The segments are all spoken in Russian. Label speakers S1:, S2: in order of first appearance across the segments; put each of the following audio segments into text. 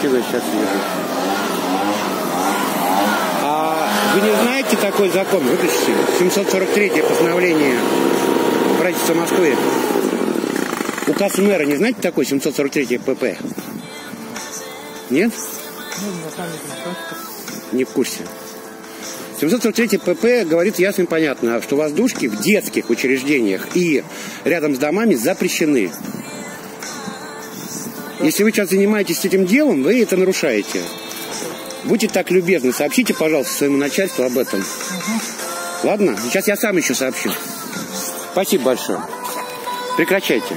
S1: красивая сейчас вижу. А вы не знаете такой закон? Выключите. 743-е постановление правительства Москвы. Указ мэра, не знаете такой 743-е ПП? Нет? Не в курсе. 743 ПП говорит ясно и понятно, что воздушки в детских учреждениях и рядом с домами запрещены. Если вы сейчас занимаетесь этим делом, вы это нарушаете. Будьте так любезны, сообщите, пожалуйста, своему начальству об этом. Ладно? Сейчас я сам еще сообщу. Спасибо большое. Прекращайте.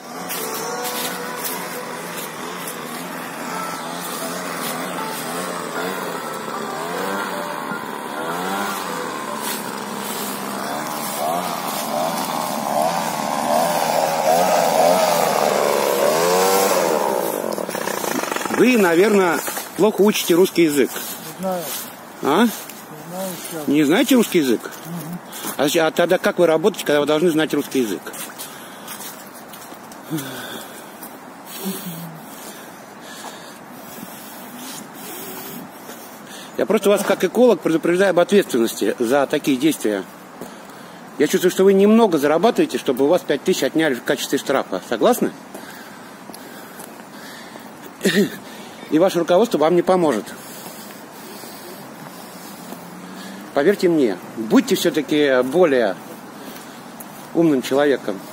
S1: Вы, наверное, плохо учите русский язык.
S2: Не знаю.
S1: А?
S2: Не знаю еще.
S1: Не знаете русский язык? А тогда как вы работаете, когда вы должны знать русский язык? Я просто вас, как эколог, предупреждаю об ответственности за такие действия. Я чувствую, что вы немного зарабатываете, чтобы у вас 5000 отняли в качестве штрафа. Согласны? И ваше руководство вам не поможет. Поверьте мне, будьте все-таки более умным человеком.